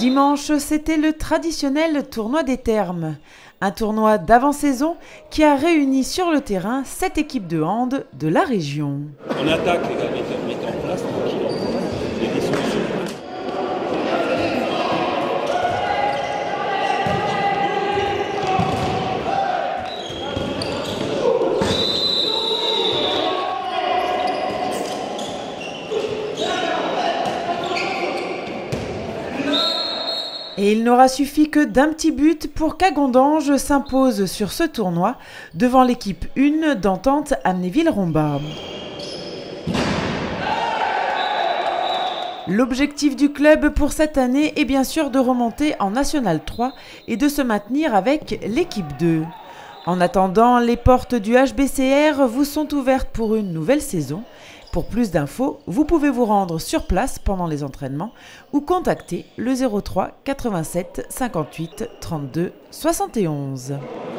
Dimanche, c'était le traditionnel tournoi des Thermes. Un tournoi d'avant-saison qui a réuni sur le terrain 7 équipes de hand de la région. On attaque, les gars, mettez en place, tranquille, il y a des solutions. Et il n'aura suffi que d'un petit but pour qu'Agondange s'impose sur ce tournoi devant l'équipe 1 d'Entente Amnéville-Romba. L'objectif du club pour cette année est bien sûr de remonter en National 3 et de se maintenir avec l'équipe 2. En attendant, les portes du HBCR vous sont ouvertes pour une nouvelle saison. Pour plus d'infos, vous pouvez vous rendre sur place pendant les entraînements ou contacter le 03 87 58 32 71.